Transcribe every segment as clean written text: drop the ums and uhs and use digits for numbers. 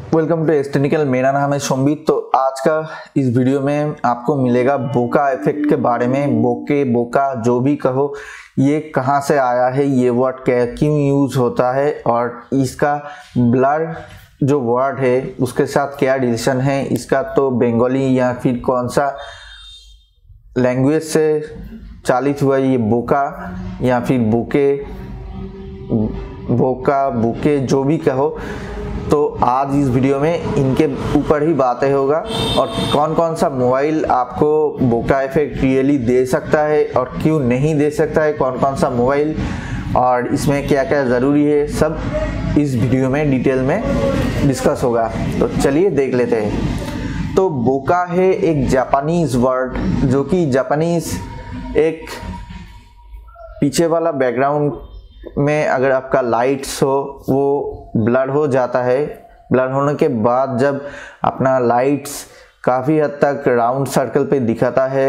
Welcome to S technical. मेरा नाम है शोम्बित। तो आज का इस वीडियो में आपको मिलेगा बोका इफेक्ट के बारे में। बोका जो भी कहो, ये कहाँ से आया है, ये वर्ड क्यों यूज होता है और इसका ब्लर जो वर्ड है उसके साथ क्या रिलेशन है इसका। तो बंगाली या फिर कौन सा लैंग्वेज से चालित हुआ ये बोका या फिर बुके जो भी कहो, तो आज इस वीडियो में इनके ऊपर ही बातें होगा और कौन कौन सा मोबाइल आपको बोका इफेक्ट रियली दे सकता है और क्यों नहीं दे सकता है, कौन कौन सा मोबाइल और इसमें क्या क्या ज़रूरी है, सब इस वीडियो में डिटेल में डिस्कस होगा। तो चलिए देख लेते हैं। तो बोका है एक जापानीज वर्ड, जो कि जापानीज एक पीछे वाला बैकग्राउंड में अगर आपका लाइट्स हो वो ब्लर हो जाता है। ब्लर होने के बाद जब अपना लाइट्स काफ़ी हद तक राउंड सर्कल पे दिखाता है,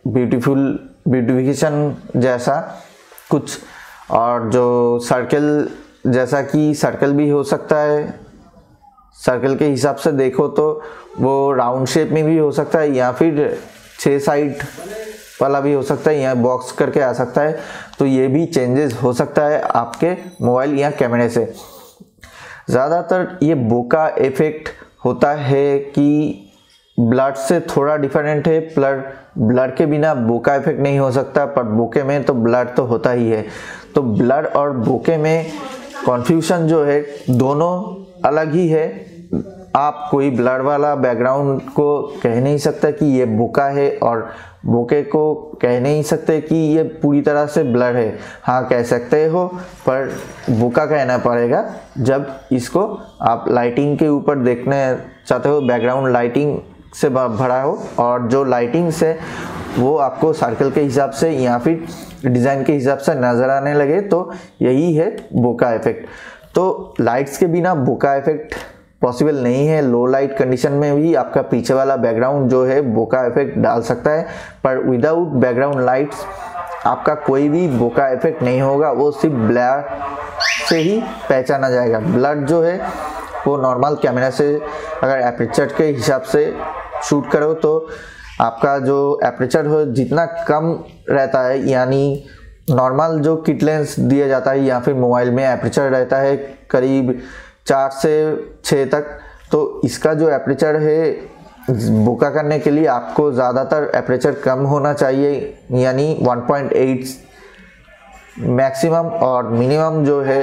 ब्यूटिफिकेशन जैसा कुछ, और जो सर्कल जैसा कि सर्कल भी हो सकता है, सर्कल के हिसाब से देखो तो वो राउंड शेप में भी हो सकता है या फिर 6 साइड वाला भी हो सकता है या बॉक्स करके आ सकता है। तो ये भी चेंजेस हो सकता है आपके मोबाइल या कैमरे से। ज़्यादातर ये बोका इफेक्ट होता है कि ब्लर से थोड़ा डिफरेंट है। ब्लर के बिना बोका इफेक्ट नहीं हो सकता, पर बोके में तो ब्लर तो होता ही है। तो ब्लर और बोके में कन्फ्यूजन जो है दोनों अलग ही है। आप कोई ब्लर वाला बैकग्राउंड को कह नहीं सकते कि ये बोका है और बोके को कह नहीं सकते कि ये पूरी तरह से ब्लर है। हाँ कह सकते हो, पर बोका कहना पड़ेगा जब इसको आप लाइटिंग के ऊपर देखने चाहते हो, बैकग्राउंड लाइटिंग से भरा हो और जो लाइटिंग से वो आपको सर्कल के हिसाब से या फिर डिज़ाइन के हिसाब से नज़र आने लगे, तो यही है बोका इफेक्ट। तो लाइट्स के बिना बोका इफेक्ट पॉसिबल नहीं है। लो लाइट कंडीशन में भी आपका पीछे वाला बैकग्राउंड जो है बोका इफेक्ट डाल सकता है, पर विदाउट बैकग्राउंड लाइट्स आपका कोई भी बोका इफेक्ट नहीं होगा। वो सिर्फ ब्लर से ही पहचाना जाएगा। ब्लर जो है वो नॉर्मल कैमरा से अगर एपरेचर के हिसाब से शूट करो तो आपका जो एपरेचर हो जितना कम रहता है, यानी नॉर्मल जो किट लेंस दिया जाता है या फिर मोबाइल में एपरेचर रहता है करीब 4 से 6 तक, तो इसका जो एपरेचर है बोका करने के लिए आपको ज़्यादातर एपरेचर कम होना चाहिए, यानी 1.8 मैक्सिमम, और मिनिमम जो है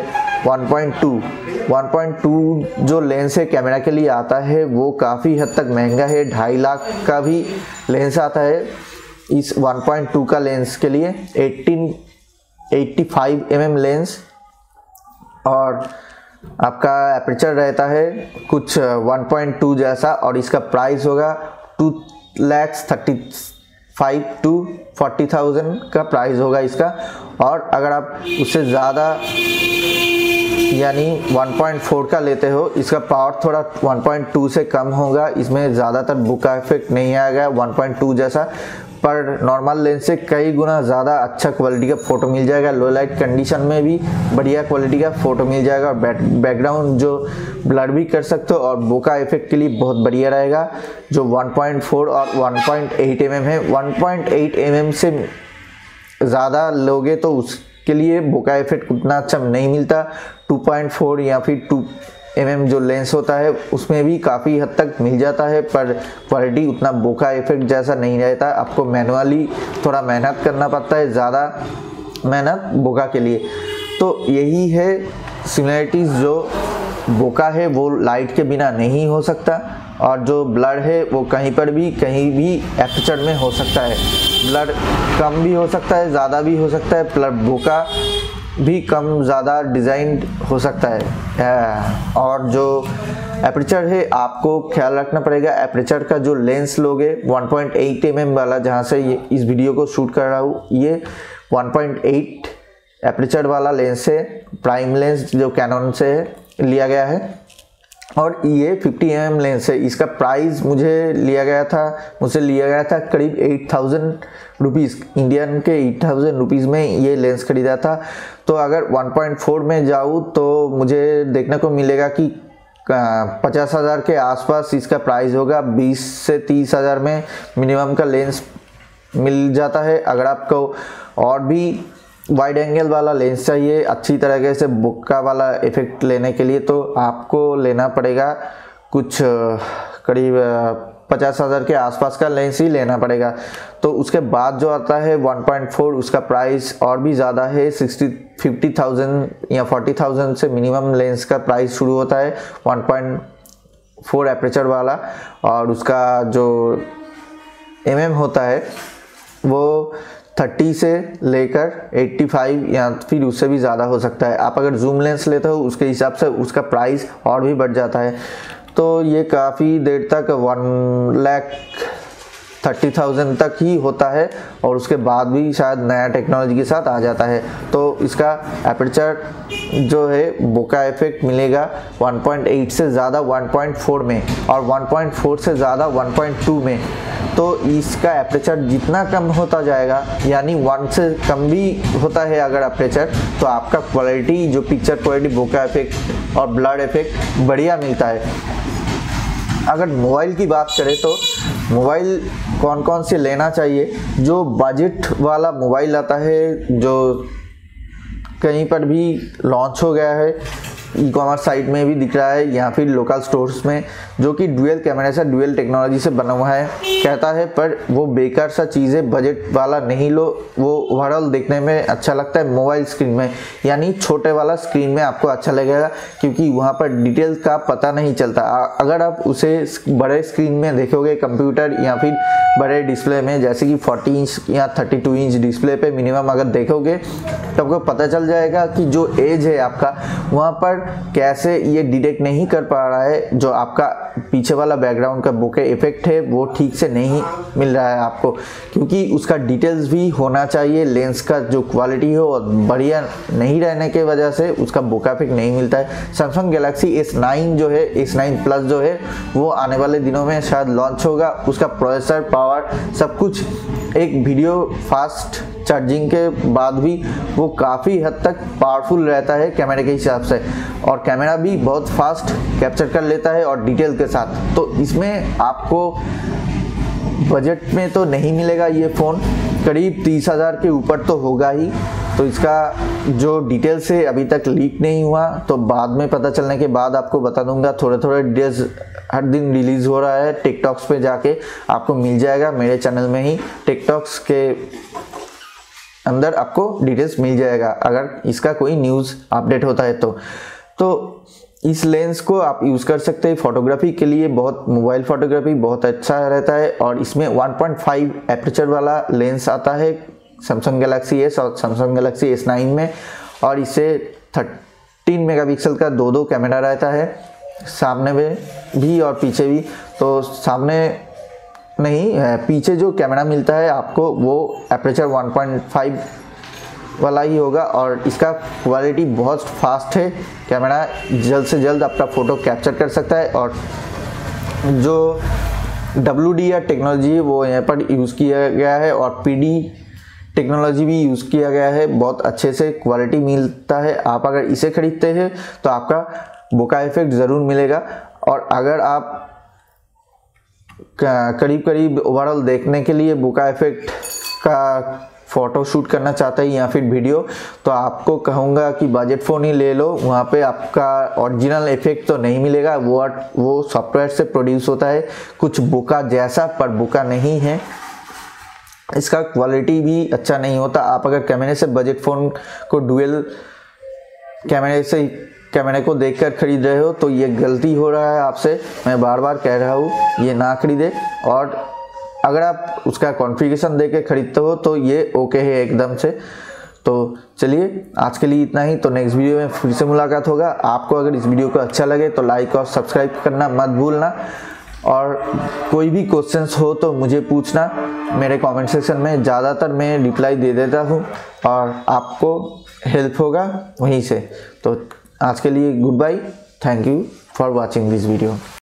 1.2 जो लेंस है कैमरा के लिए आता है वो काफ़ी हद तक महंगा है। 2.5 लाख का भी लेंस आता है इस 1.2 का लेंस के लिए। 85 mm लेंस और आपका एपरेचर रहता है कुछ 1.2 जैसा, और इसका प्राइस होगा 2,35,000 to 40,000 का प्राइस होगा इसका। और अगर आप उससे ज़्यादा यानी 1.4 का लेते हो, इसका पावर थोड़ा 1.2 से कम होगा। इसमें ज़्यादातर बोका इफेक्ट नहीं आएगा 1.2 जैसा, पर नॉर्मल लेंस से कई गुना ज़्यादा अच्छा क्वालिटी का फ़ोटो मिल जाएगा। लो लाइट कंडीशन में भी बढ़िया क्वालिटी का फ़ोटो मिल जाएगा और बैकग्राउंड जो ब्लर भी कर सकते हो, और बोका इफेक्ट के लिए बहुत बढ़िया रहेगा। जो 1.4 और 1.8 mm है, 1.8 mm से ज़्यादा लोगे तो उसके लिए बोका इफेक्ट उतना अच्छा नहीं मिलता। 2.4 या फिर 2 mm जो लेंस होता है उसमें भी काफ़ी हद तक मिल जाता है, पर क्वालिटी उतना बोका इफेक्ट जैसा नहीं रहता। आपको मैनुअली थोड़ा मेहनत करना पड़ता है, ज़्यादा मेहनत बोका के लिए। तो यही है सिमिलरिटीज़। जो बोका है वो लाइट के बिना नहीं हो सकता, और जो ब्लर है वो कहीं भी एपरेचर में हो सकता है। ब्लर कम भी हो सकता है, ज़्यादा भी हो सकता है, पर बोका भी कम ज़्यादा डिज़ाइन हो सकता है। और जो एपरेचर है आपको ख्याल रखना पड़ेगा। एपरेचर का जो लेंस लोगे 1.8 mm वाला, जहाँ से ये इस वीडियो को शूट कर रहा हूँ, ये 1.8 एपरेचर वाला लेंस है। प्राइम लेंस जो कैनन से लिया गया है, और ये 50 mm लेंस है। इसका प्राइस मुझसे लिया गया था करीब 8,000 रुपीज़, इंडियन के 8,000 रुपीज़ में ये लेंस खरीदा था। तो अगर 1.4 में जाऊँ तो मुझे देखने को मिलेगा कि 50,000 के आसपास इसका प्राइस होगा। 20 से 30,000 में मिनिमम का लेंस मिल जाता है। अगर आपको और भी वाइड एंगल वाला लेंस चाहिए अच्छी तरीके से बुक्का वाला इफेक्ट लेने के लिए, तो आपको लेना पड़ेगा कुछ करीब 50,000 के आसपास का लेंस ही लेना पड़ेगा। तो उसके बाद जो आता है 1.4, उसका प्राइस और भी ज़्यादा है। 50,000 या 40,000 से मिनिमम लेंस का प्राइस शुरू होता है 1.4 एपरेचर वाला, और उसका जो होता है वो 30 से लेकर 85 या फिर उससे भी ज़्यादा हो सकता है। आप अगर जूम लेंस लेते हो उसके हिसाब से उसका प्राइस और भी बढ़ जाता है। तो ये काफ़ी देर तक 1,30,000 तक ही होता है, और उसके बाद भी शायद नया टेक्नोलॉजी के साथ आ जाता है। तो इसका एपर्चर जो है बोका इफेक्ट मिलेगा 1.8 से ज़्यादा 1.4 में, और 1.4 से ज़्यादा 1.2 में। तो इसका एपर्चर जितना कम होता जाएगा, यानी 1 से कम भी होता है अगर एपर्चर, तो आपका क्वालिटी जो पिक्चर क्वालिटी बोका इफेक्ट और ब्लर इफेक्ट बढ़िया मिलता है। अगर मोबाइल की बात करें तो मोबाइल कौन कौन से लेना चाहिए, जो बजट वाला मोबाइल आता है जो कहीं पर भी लॉन्च हो गया है, ई-कॉमर्स साइट में भी दिख रहा है या फिर लोकल स्टोर्स में, जो कि डुअल कैमरे से डुअल टेक्नोलॉजी से बना हुआ है कहता है, पर वो बेकार सा चीज़ है। बजट वाला नहीं लो, वो ओवरऑल देखने में अच्छा लगता है मोबाइल स्क्रीन में, यानी छोटे वाला स्क्रीन में आपको अच्छा लगेगा, क्योंकि वहाँ पर डिटेल्स का पता नहीं चलता। अगर आप उसे बड़े स्क्रीन में देखोगे कंप्यूटर या फिर बड़े डिस्प्ले में, जैसे कि 40 इंच या 32 इंच डिस्प्ले पे मिनिमम अगर देखोगे, तो आपको पता चल जाएगा कि जो एज है आपका वहाँ पर कैसे ये डिटेक्ट नहीं कर पा रहा है। जो आपका पीछे वाला बैकग्राउंड का बोके इफेक्ट है वो ठीक से नहीं मिल रहा है आपको, क्योंकि उसका डिटेल्स भी होना चाहिए। लेंस का जो क्वालिटी है वो बढ़िया नहीं रहने के वजह से उसका बोका इफेक्ट नहीं मिलता है। सैमसंग गैलेक्सी S9 जो है, S9 प्लस जो है, वो आने वाले दिनों में शायद लॉन्च होगा। उसका प्रोसेसर, पावर, सब कुछ, एक वीडियो फास्ट चार्जिंग के बाद भी वो काफ़ी हद तक पावरफुल रहता है कैमरे के हिसाब से, और कैमरा भी बहुत फास्ट कैप्चर कर लेता है और डिटेल के साथ। तो इसमें आपको बजट में तो नहीं मिलेगा ये फ़ोन, करीब 30,000 के ऊपर तो होगा ही। तो इसका जो डिटेल्स है अभी तक लीक नहीं हुआ, तो बाद में पता चलने के बाद आपको बता दूंगा। थोड़े थोड़े डिटेल्स हर दिन रिलीज़ हो रहा है, टिकटॉक्स पे जाके आपको मिल जाएगा, मेरे चैनल में ही टिकटॉक्स के अंदर आपको डिटेल्स मिल जाएगा अगर इसका कोई न्यूज़ अपडेट होता है तो इस लेंस को आप यूज़ कर सकते हैं फोटोग्राफी के लिए। बहुत मोबाइल फोटोग्राफी बहुत अच्छा रहता है, और इसमें 1.5 एपर्चर वाला लेंस आता है सैमसंग गैलेक्सी S और सैमसंग गैलेक्सी S9 में, और इसे 13 मेगापिक्सल का दो कैमरा रहता है, सामने में भी और पीछे भी। तो सामने नहीं है, पीछे जो कैमरा मिलता है आपको वो एपर्चर 1.5 वाला ही होगा, और इसका क्वालिटी बहुत फास्ट है। कैमरा जल्द से जल्द आपका फ़ोटो कैप्चर कर सकता है, और जो WDR टेक्नोलॉजी है वो यहाँ पर यूज़ किया गया है, और PD टेक्नोलॉजी भी यूज़ किया गया है। बहुत अच्छे से क्वालिटी मिलता है। आप अगर इसे खरीदते हैं तो आपका बोका इफेक्ट ज़रूर मिलेगा, और अगर आप करीब ओवरऑल देखने के लिए बोका इफेक्ट का फ़ोटो शूट करना चाहते हैं या फिर वीडियो, तो आपको कहूँगा कि बजट फ़ोन ही ले लो। वहाँ पे आपका ओरिजिनल इफेक्ट तो नहीं मिलेगा, वो सॉफ्टवेयर से प्रोड्यूस होता है कुछ बोका जैसा, पर बोका नहीं है। इसका क्वालिटी भी अच्छा नहीं होता। आप अगर कैमरे से बजट फ़ोन को डुअल कैमरे को देखकर खरीद रहे हो तो ये गलती हो रहा है आपसे। मैं बार बार कह रहा हूँ ये ना खरीदे, और अगर आप उसका कॉन्फ़िगरेशन देके खरीदते हो तो ये ओके है एकदम से। तो चलिए आज के लिए इतना ही, तो नेक्स्ट वीडियो में फिर से मुलाकात होगा। आपको अगर इस वीडियो को अच्छा लगे तो लाइक और सब्सक्राइब करना मत भूलना, और कोई भी क्वेश्चंस हो तो मुझे पूछना मेरे कमेंट सेक्शन में, ज़्यादातर मैं रिप्लाई दे देता हूँ और आपको हेल्प होगा वहीं से। तो आज के लिए good bye, thank you for watching this video.